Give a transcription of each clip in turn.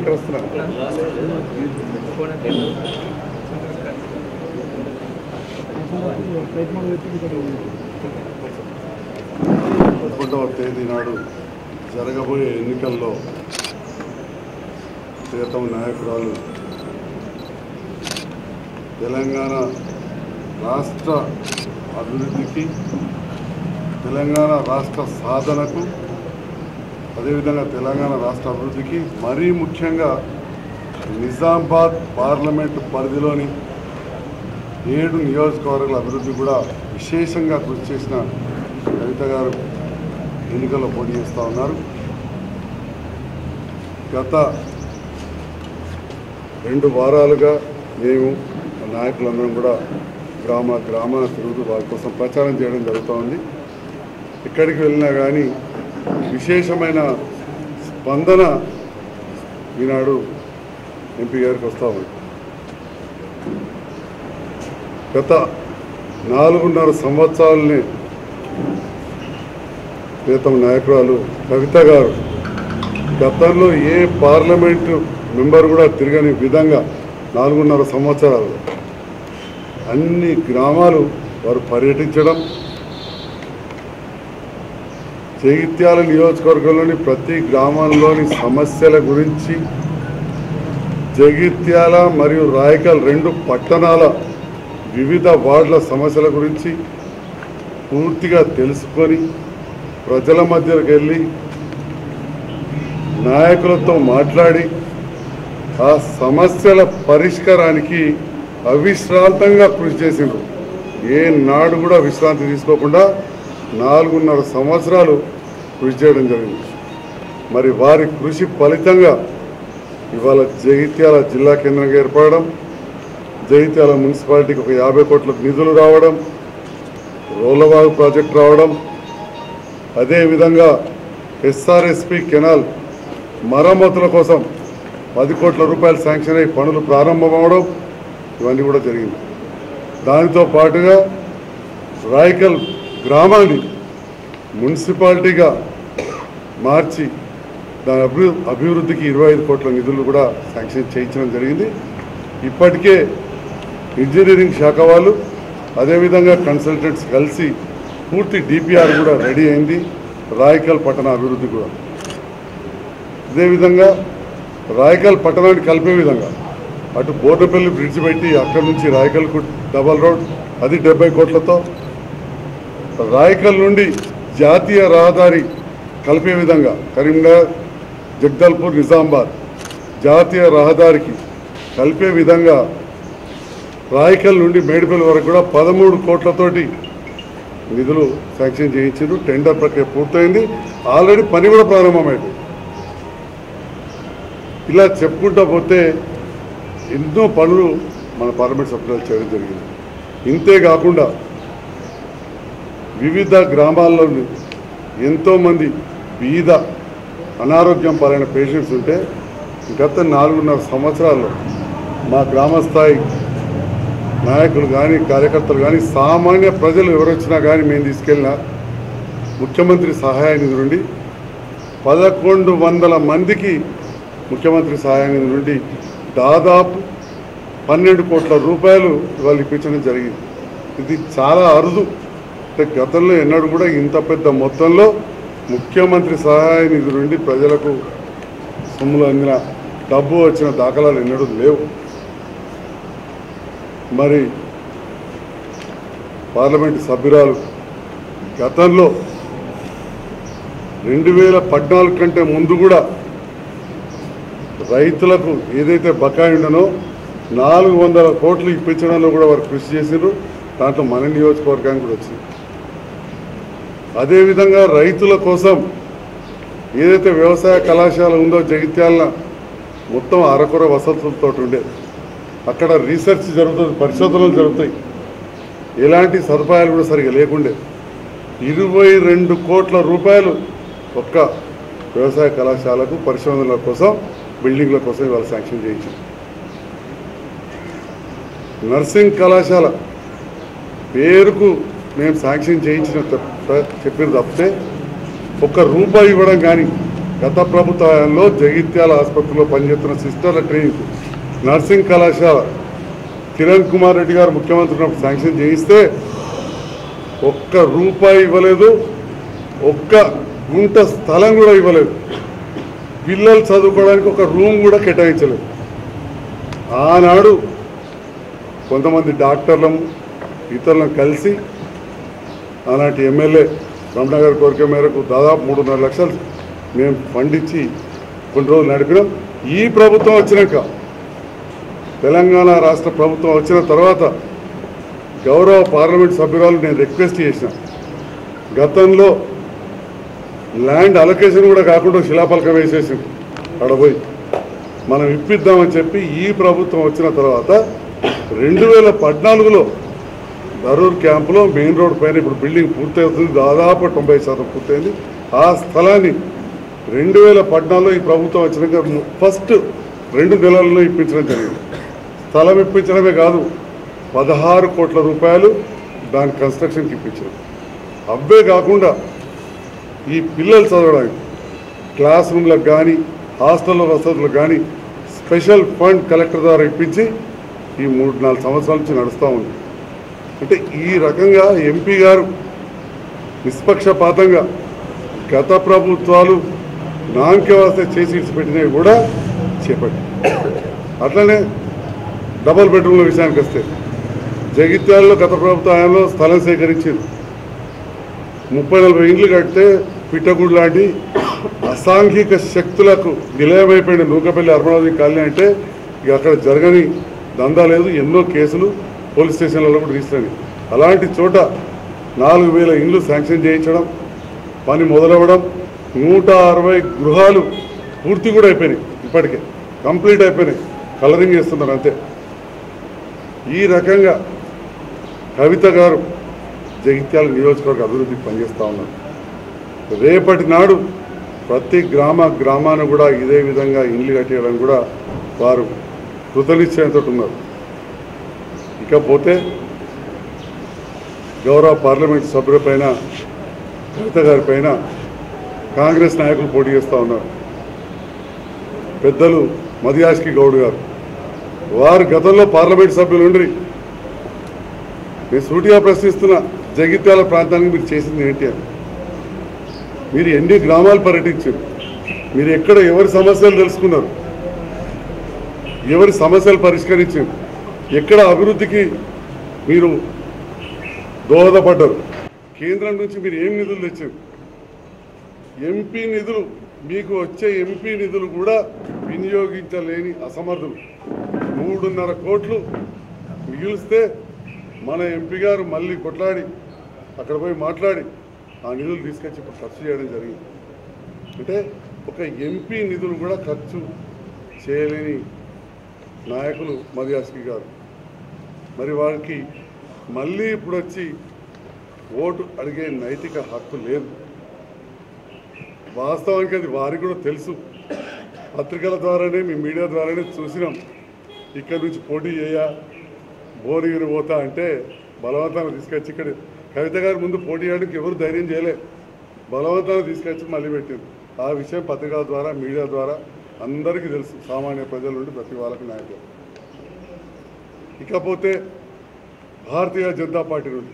ఇక్కడ వస్తున్నా తేదీ నాడు జరగబోయే ఎన్నికల్లో ప్రియతమ నాయకురాలు తెలంగాణ రాష్ట్ర అభివృద్ధికి, తెలంగాణ రాష్ట్ర సాధనకు, అదేవిధంగా తెలంగాణ రాష్ట్ర అభివృద్ధికి, మరీ ముఖ్యంగా నిజామాబాద్ పార్లమెంటు పరిధిలోని 7 నియోజకవర్గాల అభివృద్ధి కూడా విశేషంగా కృషి చేసిన కవిత గారు ఎన్నికల్లో పోటీ చేస్తూ ఉన్నారు. గత 2 వారాలుగా మేము నాయకులందరం కూడా గ్రామాల తిరుగుతూ వారి కోసం ప్రచారం చేయడం జరుగుతూ ఉంది. ఎక్కడికి వెళ్ళినా కానీ విశేషమైన స్పందన ఈనాడు ఎంపీ గారికి వస్తూ ఉంది. గత 4.5 సంవత్సరాలని ప్రియతమ నాయకురాలు కవిత గారు గతంలో ఏ పార్లమెంటు మెంబర్ కూడా తిరగని విధంగా 4.5 సంవత్సరాలు అన్ని గ్రామాలు వారు పర్యటించడం, జగిత్యాల నియోజకవర్గంలోని ప్రతి గ్రామంలోని సమస్యల గురించి, జగిత్యాల మరియు రాయకల్ 2 పట్టణాల వివిధ వార్డుల సమస్యల గురించి పూర్తిగా తెలుసుకొని ప్రజల మధ్యలోకి వెళ్ళి నాయకులతో మాట్లాడి ఆ సమస్యల పరిష్కారానికి అవిశ్రాంతంగా కృషి చేసిండ్రు. ఏ నాడు కూడా విశ్రాంతి తీసుకోకుండా 4.5 సంవత్సరాలు కృషి చేయడం జరిగింది. మరి వారి కృషి ఫలితంగా ఇవాళ జగిత్యాల జిల్లా కేంద్రంగా ఏర్పడడం, జగిత్యాల మున్సిపాలిటీకి ఒక 50 కోట్ల నిధులు రావడం, రోలవాగు ప్రాజెక్టు రావడం, అదేవిధంగా ఎస్ఆర్ఎస్పి కెనాల్ మరమ్మతుల కోసం 10 కోట్ల రూపాయలు శాంక్షన్ అయ్యి పనులు ప్రారంభమవడం, ఇవన్నీ కూడా జరిగింది. దానితో పాటుగా రాయకల్ గ్రామాన్ని మున్సిపాలిటీగా మార్చి దాని అభివృద్ధికి 25 కోట్ల నిధులు కూడా శాంక్షన్ చేయించడం జరిగింది. ఇప్పటికే ఇంజనీరింగ్ శాఖ వాళ్ళు అదేవిధంగా కన్సల్టెంట్స్ కలిసి పూర్తి డిపిఆర్ కూడా రెడీ అయింది. రాయకల్ పట్టణ అభివృద్ధి కూడా అదేవిధంగా రాయకల్ పట్టణాన్ని కలిపే విధంగా అటు బోర్డపల్లి బ్రిడ్జ్ పెట్టి అక్కడి నుంచి రాయకల్కు డబల్ రోడ్, అది 70 కోట్లతో, రాయకల్ నుండి జాతీయ రహదారి కలిపే విధంగా కరీంనగర్, జగదల్పూర్, నిజామాబాద్ జాతీయ రహదారికి కలిపే విధంగా రాయకల్ నుండి మేడిపల్లి వరకు కూడా 13 కోట్లతోటి నిధులు శాంక్షన్ చేయించారు. టెండర్ ప్రక్రియ పూర్తయింది. ఆల్రెడీ పని కూడా ప్రారంభమైంది. ఇలా చెప్పుకుంటూ పోతే ఎన్నో పనులు మన పార్లమెంట్ సభ్యులు చేయడం జరిగింది. ఇంతేకాకుండా వివిధ గ్రామాల్లో ఎంతోమంది బీద అనారోగ్యం పాలైన పేషెంట్స్ ఉంటే గత 4.5 సంవత్సరాల్లో మా గ్రామస్థాయి నాయకులు కానీ, కార్యకర్తలు కానీ, సామాన్య ప్రజలు ఎవరొచ్చినా కానీ మేము తీసుకెళ్ళిన ముఖ్యమంత్రి సహాయ నిధి నుండి 1100 మందికి ముఖ్యమంత్రి సహాయ నిధి నుండి దాదాపు 12 కోట్ల రూపాయలు వాళ్ళు ఇప్పించడం జరిగింది. ఇది చాలా అరుదు. గతంలో ఎన్నడూ కూడా ఇంత పెద్ద మొత్తంలో ముఖ్యమంత్రి సహాయ నిధి నుండి ప్రజలకు సొమ్ములు అందిన డబ్బు వచ్చిన దాఖలాలు ఎన్నడూ లేవు. మరి పార్లమెంటు సభ్యురాలు గతంలో 2014 కంటే ముందు కూడా రైతులకు ఏదైతే బకాయి ఉండనో 400 కోట్లు ఇప్పించడంలో కూడా వారు కృషి చేశారు. దాంట్లో మన నియోజకవర్గానికి కూడా వచ్చింది. అదేవిధంగా రైతుల కోసం ఏదైతే వ్యవసాయ కళాశాల ఉందో జగిత్యాల మొత్తం అరకొర వసతులతో ఉండేది. అక్కడ రీసెర్చ్ జరుగుతుంది, పరిశోధనలు జరుగుతాయి. ఎలాంటి సదుపాయాలు కూడా సరిగా లేకుండే 22 కోట్ల రూపాయలు ఒక్క వ్యవసాయ కళాశాలకు పరిశోధనల కోసం, బిల్డింగ్ల కోసం ఇవాళ శాంక్షన్ చేయించారు. నర్సింగ్ కళాశాల పేరుకు మేము శాంక్షన్ చేయించిన చెప్పిన తప్పితే ఒక్క రూపాయి ఇవ్వడం కానీ గత ప్రభుత్వంలో జగిత్యాల ఆసుపత్రిలో పనిచేస్తున్న సిస్టర్ల ట్రైనింగ్ నర్సింగ్ కళాశాల కిరణ్ కుమార్ రెడ్డి గారు ముఖ్యమంత్రి ఉన్నప్పుడు శాంక్షన్ చేయిస్తే ఒక్క రూపాయి ఇవ్వలేదు, ఒక్క గుంట స్థలం కూడా ఇవ్వలేదు, పిల్లలు చదువుకోవడానికి ఒక రూమ్ కూడా కేటాయించలేదు. ఆనాడు కొంతమంది డాక్టర్లను ఇతరులను కలిసి ఆనాటి ఎమ్మెల్యే రమణగారి కోరిక మేరకు దాదాపు 3.5 లక్షలు మేము ఫండ్ ఇచ్చి కొన్ని రోజులు నడిపినాం. ఈ ప్రభుత్వం వచ్చినాక, తెలంగాణ రాష్ట్ర ప్రభుత్వం వచ్చిన తర్వాత గౌరవ పార్లమెంట్ సభ్యురాలు నేను రిక్వెస్ట్ చేసిన, గతంలో ల్యాండ్ అలొకేషన్ కూడా కాకుండా శిలాపలకం వేసేసింది అడపోయి మనం ఇప్పిద్దామని చెప్పి ఈ ప్రభుత్వం వచ్చిన తర్వాత 2014లో దరూర్ క్యాంపులో మెయిన్ రోడ్ పైన ఇప్పుడు బిల్డింగ్ పూర్తవుతుంది, దాదాపు 90% పూర్తయింది. ఆ స్థలాన్ని 2014లో ఈ ప్రభుత్వం వచ్చినాక ఫస్ట్ 2 నెలల్లో ఇప్పించడం జరిగింది. స్థలం ఇప్పించడమే కాదు, 16 కోట్ల రూపాయలు దాని కన్స్ట్రక్షన్కి ఇప్పించారు. అవే కాకుండా ఈ పిల్లలు చదవడానికి క్లాస్ రూమ్లకు కానీ హాస్టల్ వసతులకు కానీ స్పెషల్ ఫండ్ కలెక్టర్ ద్వారా ఇప్పించి ఈ 3-4 సంవత్సరాల నుంచి నడుస్తూ ఉంది. అంటే ఈ రకంగా ఎంపీ గారు నిష్పక్షపాతంగా గత ప్రభుత్వాలు నామకే చేసి ఇచ్చిపెట్టినవి కూడా చేపట్టి, అట్లనే డబుల్ బెడ్రూమ్ల విషయానికి వస్తే జగిత్యాలలో గత ప్రభుత్వంలో స్థలం సేకరించింది. 30-40 ఇండ్లు కడితే పిట్టగుడు లాంటి అసాంఘిక శక్తులకు నిలయమైపోయిన నూకపల్లి అర్మనాథి కాలనీ అంటే ఇక అక్కడ జరగని దందా లేదు. ఎన్నో కేసులు పోలీస్ స్టేషన్లలో కూడా రిజిస్టర్ అయినాయి. అలాంటి చోట 4,000 ఇండ్లు శాంక్షన్ చేయించడం, పని మొదలవ్వడం, 160 గృహాలు పూర్తి కూడా అయిపోయినాయి, ఇప్పటికే కంప్లీట్ అయిపోయినాయి, కలరింగ్ చేస్తున్నారు అంతే. ఈ రకంగా కవిత గారు జగిత్యాల నియోజకవర్గ అభివృద్ధికి పనిచేస్తూ ఉన్నారు. రేపటి నాడు ప్రతి గ్రామాన్ని కూడా ఇదే విధంగా ఇండ్లు కట్టేయడం కూడా వారు కృతనిశ్చయంతో ఉన్నారు. ఇకపోతే గౌరవ పార్లమెంట్ సభ్యులపైన కవిత గారిపైన కాంగ్రెస్ నాయకులు పోటీ చేస్తూ ఉన్నారు. పెద్దలు మదియాష్కి గౌడ్ గారు, వారు గతంలో పార్లమెంట్ సభ్యులు ఉండి, నేను సూటిగా ప్రశ్నిస్తున్న, జగిత్యాల ప్రాంతానికి మీరు చేసింది ఏంటి అని. మీరు ఎన్ని గ్రామాలు పర్యటించారు, మీరు ఎక్కడ ఎవరి సమస్యలు తెలుసుకున్నారు, ఎవరి సమస్యలు పరిష్కరించారు, ఎక్కడ అభివృద్ధికి మీరు దోహదపడ్డారు, కేంద్రం నుంచి మీరు ఏం నిధులు తెచ్చారు, ఎంపీ నిధులు, మీకు వచ్చే ఎంపీ నిధులు కూడా వినియోగించలేని అసమర్థులు. 3.5 కోట్లు మిగిలిస్తే మన ఎంపీ గారు మళ్ళీ కొట్లాడి అక్కడ పోయి మాట్లాడి ఆ నిధులు తీసుకొచ్చి ఇప్పుడు ఖర్చు చేయడం జరిగింది. అంటే ఒక ఎంపీ నిధులు కూడా ఖర్చు చేయలేని నాయకులు మదియాస్కి గారు. మరి వారికి మళ్ళీ ఇప్పుడు వచ్చి ఓటు అడిగే నైతిక హక్కు లేదు. వాస్తవానికి అది వారికి కూడా తెలుసు. పత్రికల ద్వారానే, మీ మీడియా ద్వారానే చూసినాం. ఇక్కడి నుంచి పోటీ చేయ భువనగిరి పోతా అంటే బలవంతాన్ని తీసుకొచ్చి ఇక్కడ కవిత గారి ముందు పోటీ చేయడానికి ఎవరు ధైర్యం చేయలే, బలవంతాన్ని తీసుకొచ్చి మళ్ళీ పెట్టింది. ఆ విషయం పత్రికల ద్వారా, మీడియా ద్వారా అందరికీ తెలుసు, సామాన్య ప్రజల నుండి ప్రతి వాళ్ళకి నాయకులు. ఇకపోతే భారతీయ జనతా పార్టీ నుండి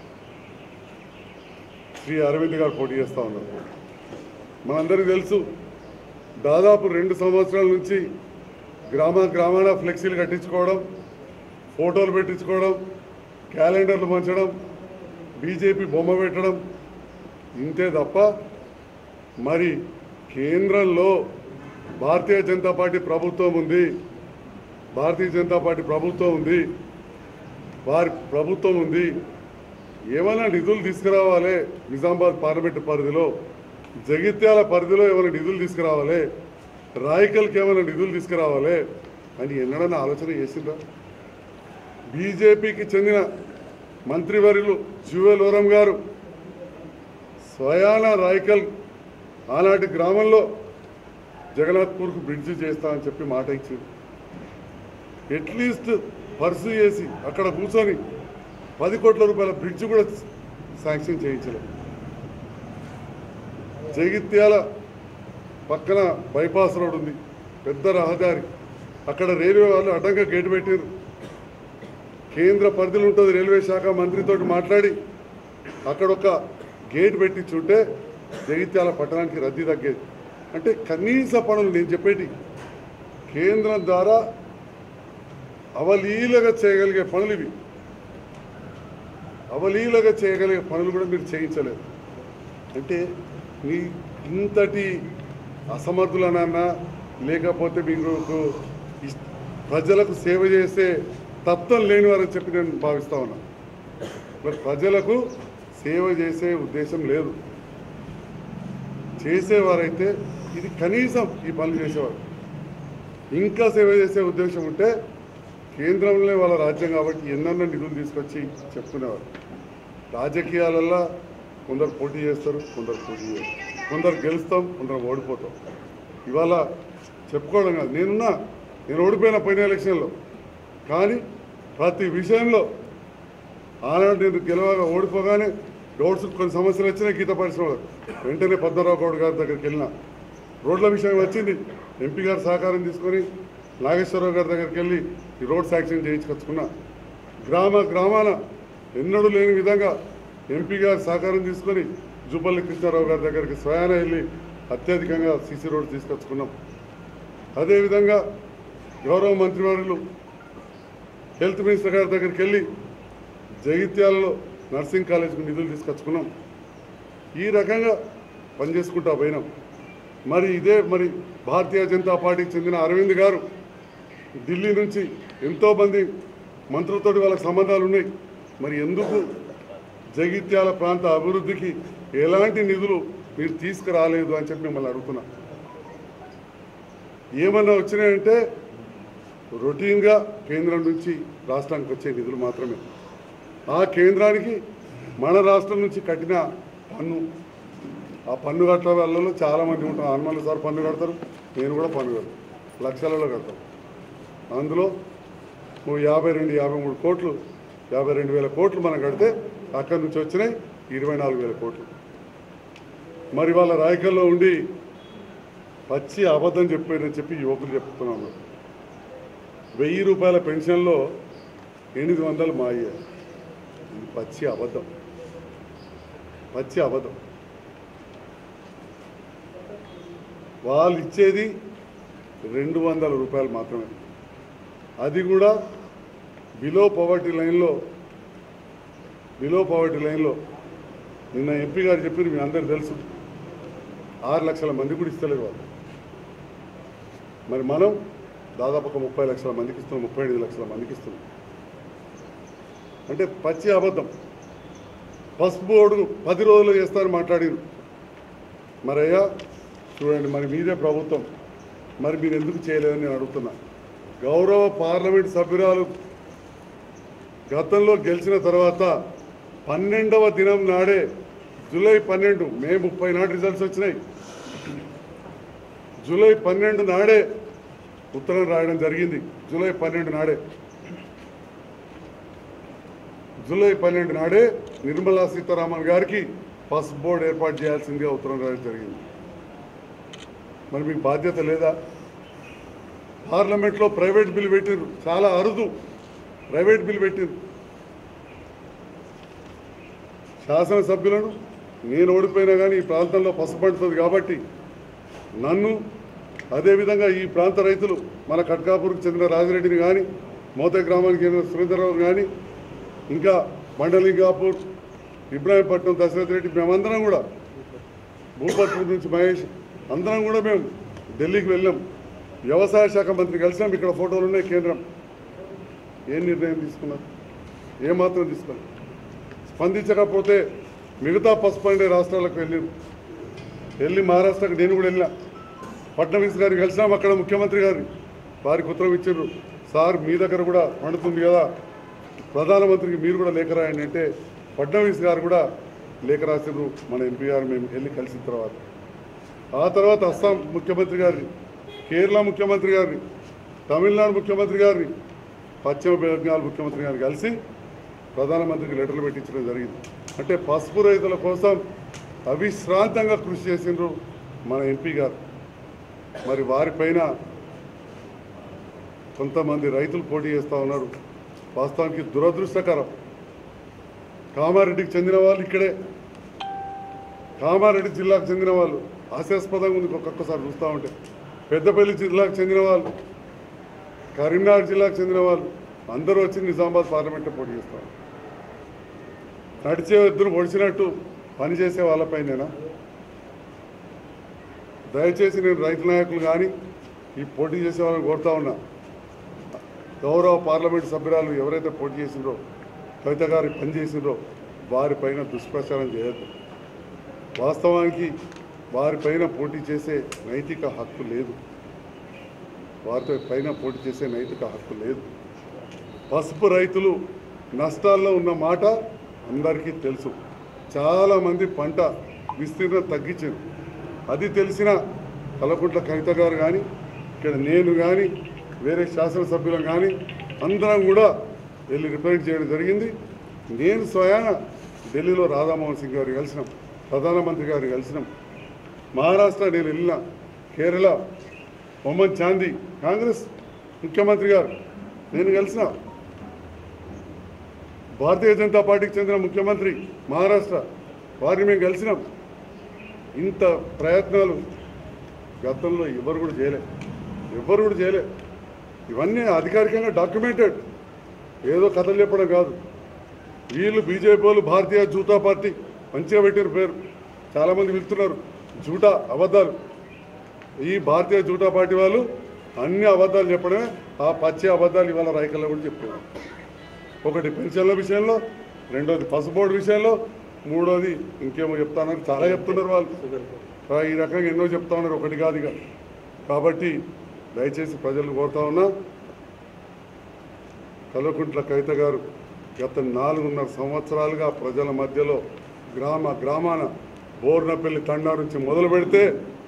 శ్రీ అరవింద్ గారు పోటీ చేస్తూ ఉన్నారు. మనందరికీ తెలుసు, దాదాపు 2 సంవత్సరాల నుంచి గ్రామాన ఫ్లెక్సీలు కట్టించుకోవడం, ఫోటోలు పెట్టించుకోవడం, క్యాలెండర్లు పంచడం, బీజేపీ బొమ్మ పెట్టడం, ఇంతే తప్ప మరి కేంద్రంలో భారతీయ జనతా పార్టీ ప్రభుత్వం ఉంది, భారతీయ జనతా పార్టీ ప్రభుత్వం ఉంది, వారి ప్రభుత్వం ఉంది, ఏమైనా నిధులు తీసుకురావాలి, నిజామాబాద్ పార్లమెంటు పరిధిలో, జగిత్యాల పరిధిలో ఏమైనా నిధులు తీసుకురావాలి, రాయకల్కి ఏమైనా నిధులు తీసుకురావాలి అని ఎన్నడన్నా ఆలోచన చేసిందా? బీజేపీకి చెందిన మంత్రివర్యులు జ్యువెల్ ఓరం గారు స్వయాన రాయకల్ ఆనాటి గ్రామంలో జగన్నాథ్పూర్కు బ్రిడ్జ్ చేస్తామని చెప్పి మాట ఇచ్చింది. అట్లీస్ట్ పర్సు చేసి అక్కడ కూర్చొని 10 కోట్ల రూపాయల బ్రిడ్జ్ కూడా శాంక్షన్ చేయించలేదు. జగిత్యాల పక్కన బైపాస్ రోడ్ ఉంది, పెద్ద రహదారి. అక్కడ రైల్వే వాళ్ళు అడ్డంగా గేటు పెట్టారు. కేంద్ర పరిధిలో ఉంటుంది, రైల్వే శాఖ మంత్రితో మాట్లాడి అక్కడ ఒక గేట్ పెట్టించుంటే జగిత్యాల పట్టణానికి రద్దీ తగ్గేది. అంటే కనీస పనులు నేను చెప్పేటి కేంద్రం ద్వారా అవలీలగా చేయగలిగే పనులు ఇవి. అవలీలగా చేయగలిగే పనులు కూడా మీరు చేయించలేదు. అంటే మీ ఇంతటి అసమర్థులనన్నా లేకపోతే మీకు ప్రజలకు సేవ చేసే తత్వం లేనివారని చెప్పి నేను భావిస్తా ఉన్నా. మరి ప్రజలకు సేవ చేసే ఉద్దేశం లేదు. చేసేవారైతే ఇది కనీసం ఈ పనులు చేసేవారు. ఇంకా సేవ చేసే ఉద్దేశం ఉంటే కేంద్రంలో వాళ్ళ రాజ్యం కాబట్టి ఎన్నెన్నో నిధులు తీసుకొచ్చి చెప్పుకునేవారు. రాజకీయాలల్లో కొందరు పోటీ చేస్తారు, కొందరు పోటీ చేయరు, కొందరు గెలుస్తాం, కొందరు ఓడిపోతాం. ఇవాళ చెప్పుకోవడం కాదు, నేను ఓడిపోయిన పోయిన ఎలక్షన్లో, కానీ ప్రతి విషయంలో ఆనాడు నేను గెలవగా ఓడిపోగానే గౌడ్స్ కొన్ని సమస్యలు వచ్చినాయి. గీత పరిశ్రమలో వెంటనే పద్మరావు గౌడ్ గారి దగ్గరికి వెళ్ళిన, రోడ్ల విషయం వచ్చింది, ఎంపీ గారు సహకారం తీసుకొని నాగేశ్వరరావు గారి దగ్గరికి వెళ్ళి ఈ రోడ్ శాంక్షన్ చేయించుకొచ్చుకున్నా. గ్రామాన ఎన్నడూ లేని విధంగా ఎంపీ గారు సహకారం తీసుకొని జూపల్లి కృష్ణారావు గారి దగ్గరికి స్వయాన వెళ్ళి అత్యధికంగా సీసీ రోడ్ తీసుకొచ్చుకున్నాం. అదేవిధంగా గౌరవ మంత్రివర్యులు హెల్త్ మినిస్టర్ గారి దగ్గరికి వెళ్ళి జగిత్యాలలో నర్సింగ్ కాలేజీకి నిధులు తీసుకొచ్చుకున్నాం. ఈ రకంగా పనిచేసుకుంటా పోయినాం. మరి భారతీయ జనతా పార్టీకి చెందిన అరవింద్ గారు ఢిల్లీ నుంచి ఎంతోమంది మంత్రులతో వాళ్ళకి సంబంధాలు ఉన్నాయి. మరి ఎందుకు జగిత్యాల ప్రాంత అభివృద్ధికి ఎలాంటి నిధులు మీరు తీసుకురాలేదు అని చెప్పి మిమ్మల్ని అడుగుతున్నా. ఏమన్నా వచ్చినాయంటే రొటీన్గా కేంద్రం నుంచి రాష్ట్రానికి వచ్చే నిధులు మాత్రమే. ఆ కేంద్రానికి మన రాష్ట్రం నుంచి కట్టిన పన్ను, ఆ పన్ను కట్టే వాళ్ళలో చాలామంది ఉంటారు. హనుమాన్ సార్ పన్ను కడతారు, నేను కూడా పన్ను కడతాను, లక్షలలో కడతాం. అందులో 52-53 కోట్లు, 52,000 కోట్లు మనం కడితే అక్కడి నుంచి వచ్చినాయి 24,000 కోట్లు. మరి వాళ్ళ రాయకల్లో ఉండి పచ్చి అబద్ధం చెప్పారని చెప్పి యువకులు చెప్తున్నాము. 1000 రూపాయల పెన్షన్లో 800 మా అయ్యాయి. ఇది పచ్చి అబద్ధం. వాళ్ళు ఇచ్చేది 200 రూపాయలు మాత్రమే. అది కూడా బిలో పవర్టీ లైన్లో నిన్న ఎంపీ గారు చెప్పారు, మీ అందరికీ తెలుసు, 6 లక్షల మంది కూడా ఇస్తలేదు వాళ్ళు. మరి మనం దాదాపు ఒక 30 లక్షల మందికి ఇస్తున్నాం, 35 లక్షల మందికి ఇస్తున్నాం. అంటే పచ్చి అబద్ధం. పసుపు బోర్డు 10 రోజుల్లో చేస్తారని మాట్లాడారు. మరి అయ్యా చూడండి, మరి మీదే ప్రభుత్వం, మరి మీరు ఎందుకు చేయలేదని నేను అడుగుతున్నా. గౌరవ పార్లమెంట్ సభ్యురాలు గతంలో గెలిచిన తర్వాత 12వ దినం నాడే జూలై 12, మే 30 నాడు రిజల్ట్స్ వచ్చినాయి. జూలై 12 నాడే ఉత్తరం రాయడం జరిగింది. జూలై 12 నాడే నిర్మలా సీతారామన్ గారికి పసుపు బోర్డు ఏర్పాటు చేయాల్సిందిగా ఉత్తరం రాయడం జరిగింది. మరి మీకు బాధ్యత లేదా? పార్లమెంట్లో ప్రైవేట్ బిల్ పెట్టారు, చాలా అరుదు ప్రైవేట్ బిల్ పెట్టారు. శాసనసభ్యులను నేను ఓడిపోయినా కానీ ఈ ప్రాంతంలో పసుపు పండుతుంది కాబట్టి నన్ను, అదేవిధంగా ఈ ప్రాంత రైతులు మన కట్కాపూర్కి చెందిన రాజిరెడ్డిని కానీ, మోతే గ్రామానికి చెందిన సురేంద్రరావు కానీ, ఇంకా మండలింగాపూర్, ఇబ్రాహీంపట్నం దశరథ్ రెడ్డి, మేమందరం కూడా భూపత్పూర్ నుంచి మహేష్ అందరం కూడా మేము ఢిల్లీకి వెళ్ళాం. వ్యవసాయ శాఖ మంత్రి కలిసాం. ఇక్కడ ఫోటోలు ఉన్నాయి. కేంద్రం ఏం నిర్ణయం తీసుకున్నారు? ఏమాత్రం తీసుకున్నారు? స్పందించకపోతే మిగతా పసుపు పండే రాష్ట్రాలకు వెళ్ళి మహారాష్ట్రకు నేను కూడా వెళ్ళినా. ఫడ్నవీస్ గారికి కలిసినాం. అక్కడ ముఖ్యమంత్రి గారిని వారికి ఉత్తరం ఇచ్చారు, సార్ మీ దగ్గర కూడా పండుతుంది కదా, ప్రధానమంత్రికి మీరు కూడా లేఖ రాయండి అంటే ఫడ్నవీస్ గారు కూడా లేఖ రాసినారు. మన ఎంపీ గారు మేము వెళ్ళి కలిసిన తర్వాత, ఆ తర్వాత అస్సాం ముఖ్యమంత్రి గారిని, కేరళ ముఖ్యమంత్రి గారిని, తమిళనాడు ముఖ్యమంత్రి గారిని, పశ్చిమ బెంగాల్ ముఖ్యమంత్రి గారిని కలిసి ప్రధానమంత్రికి లెటర్లు పెట్టించడం జరిగింది. అంటే పసుపు రైతుల కోసం అవిశ్రాంతంగా కృషి చేసిండ్రు మన ఎంపీ గారు. మరి వారిపైన కొంతమంది రైతులు పోటీ చేస్తూ ఉన్నారు. వాస్తవానికి దురదృష్టకరం. కామారెడ్డికి చెందిన వాళ్ళు ఇక్కడే, కామారెడ్డి జిల్లాకు చెందిన వాళ్ళు హాస్యాస్పదంగా ఉంది ఒక్కొక్కసారి చూస్తూ ఉంటే. పెద్దపల్లి జిల్లాకు చెందిన వాళ్ళు, కరీంనగర్ జిల్లాకు చెందిన వాళ్ళు అందరూ వచ్చి నిజామాబాద్ పార్లమెంట్లో పోటీ చేస్తారు. నడిచే ఇద్దరు పొడిచినట్టు పనిచేసే వాళ్ళపైనేనా? దయచేసి నేను రైతు నాయకులు కానీ ఈ పోటీ చేసే వాళ్ళని కోరుతా ఉన్నా, గౌరవ పార్లమెంటు సభ్యురాలు ఎవరైతే పోటీ చేసిండ్రో, కవిత గారు పనిచేసిండ్రో వారిపైన దుష్ప్రచారం చేయొద్దు. వాస్తవానికి వారిపైన పోటీ చేసే నైతిక హక్కు లేదు. వారితో పైన పోటీ చేసే నైతిక హక్కు లేదు. పసుపు రైతులు నష్టాల్లో ఉన్న మాట అందరికీ తెలుసు. చాలామంది పంట విస్తీర్ణం తగ్గించారు. అది తెలిసిన కల్వకుంట్ల కవిత గారు కానీ, ఇక్కడ నేను కానీ, వేరే శాసనసభ్యులం కానీ అందరం కూడా వెళ్ళి రిప్రజెంట్ చేయడం జరిగింది. నేను స్వయాన ఢిల్లీలో రాధామోహన్ సింగ్ గారు కలిసినాం, ప్రధానమంత్రి గారు కలిసినాం. మహారాష్ట్ర నేను వెళ్ళిన, కేరళ మొహమ్మద్ చాందీ కాంగ్రెస్ ముఖ్యమంత్రి గారు నేను కలిసిన, భారతీయ జనతా పార్టీకి చెందిన ముఖ్యమంత్రి మహారాష్ట్ర వారిని మేము కలిసినాం. ఇంత ప్రయత్నాలు గతంలో ఎవరు కూడా చేయలే. ఇవన్నీ అధికారికంగా డాక్యుమెంటెడ్, ఏదో కథలు చెప్పడం కాదు. వీళ్ళు బీజేపీ వాళ్ళు భారతీయ జూటా పార్టీ మంచిగా పెట్టిన పేరు, చాలామంది వెళ్తున్నారు జూటా అబద్ధాలు. ఈ భారతీయ జూటా పార్టీ వాళ్ళు అన్ని అబద్ధాలు చెప్పడమే, ఆ పచ్చి అబద్ధాలు ఇవాళ రైకల్లో కూడా చెప్తున్నారు. ఒకటి పెన్షన్ల విషయంలో, రెండోది పసుపోడు విషయంలో, మూడోది ఇంకేమో చెప్తానని చాలా చెప్తున్నారు వాళ్ళు. ఈ రకంగా ఎన్నో చెప్తా ఉన్నారు, ఒకటి కాదుగా. కాబట్టి దయచేసి ప్రజలు కోరుతా ఉన్నా, కల్వకుంట్ల కవిత గారు గత 4.5 సంవత్సరాలుగా ప్రజల మధ్యలో గ్రామాన బోర్నపల్లి తండా నుంచి మొదలు పెడితే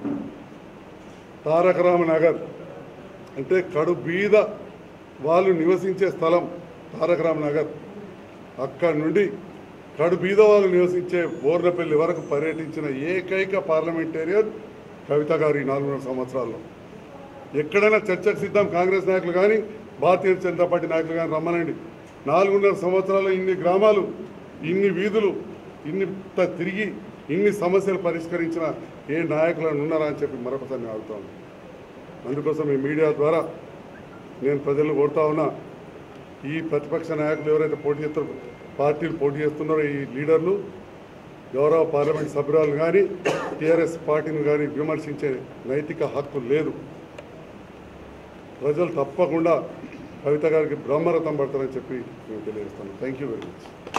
తారక రామనగర్ అంటే కడు బీద వాళ్ళు నివసించే స్థలం తారక రామనగర్, అక్కడి నుండి కడు బీద వాళ్ళు నివసించే బోర్నపల్లి వరకు పర్యటించిన ఏకైక పార్లమెంటేరియన్ కవిత గారు ఈ 4.5 సంవత్సరాల్లో. ఎక్కడైనా చర్చకు సిద్ధం, కాంగ్రెస్ నాయకులు కానీ భారతీయ జనతా పార్టీ నాయకులు కానీ రమ్మనండి. 4.5 సంవత్సరాల్లో ఇన్ని గ్రామాలు, ఇన్ని వీధులు, తిరిగి ఇన్ని సమస్యలు పరిష్కరించిన ఏ నాయకులను ఉన్నారా అని చెప్పి మరొకసారి నేను అడుగుతాను. అందుకోసం ఈ మీడియా ద్వారా నేను ప్రజలను కోరుతా ఉన్నా, ఈ ప్రతిపక్ష నాయకులు ఎవరైతే పార్టీలు పోటీ చేస్తున్నారో ఈ లీడర్లు, గౌరవ పార్లమెంట్ సభ్యురాలు కానీ టీఆర్ఎస్ పార్టీని కానీ విమర్శించే నైతిక హక్కు లేదు. ప్రజలు తప్పకుండా కవిత గారికి బ్రహ్మరథం పడతారని చెప్పి నేను తెలియజేస్తాను. Thank you very much.